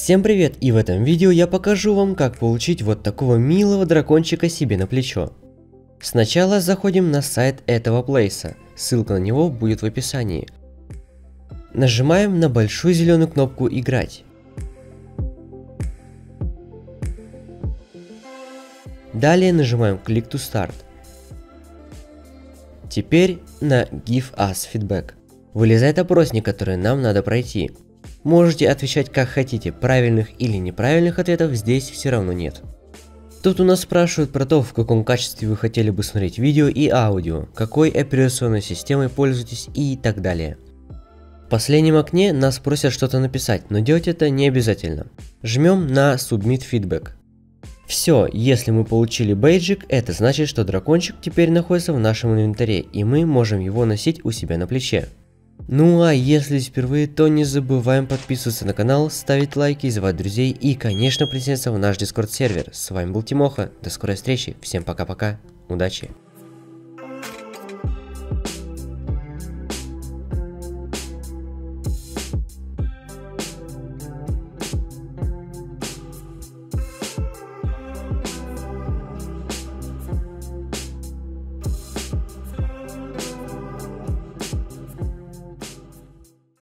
Всем привет, и в этом видео я покажу вам, как получить вот такого милого дракончика себе на плечо. Сначала заходим на сайт этого плейса, ссылка на него будет в описании. Нажимаем на большую зеленую кнопку «Играть». Далее нажимаем «Click to Start». Теперь на Give us feedback. Вылезает опросник, который нам надо пройти. Можете отвечать как хотите, правильных или неправильных ответов здесь все равно нет. Тут у нас спрашивают про то, в каком качестве вы хотели бы смотреть видео и аудио, какой операционной системой пользуетесь и так далее. В последнем окне нас просят что-то написать, но делать это не обязательно. Жмем на Submit Feedback. Все, если мы получили бейджик, это значит, что дракончик теперь находится в нашем инвентаре, и мы можем его носить у себя на плече. Ну а если впервые, то не забываем подписываться на канал, ставить лайки, звать друзей и, конечно, присоединяться в наш Discord сервер. С вами был Тимоха, до скорой встречи, всем пока-пока, удачи!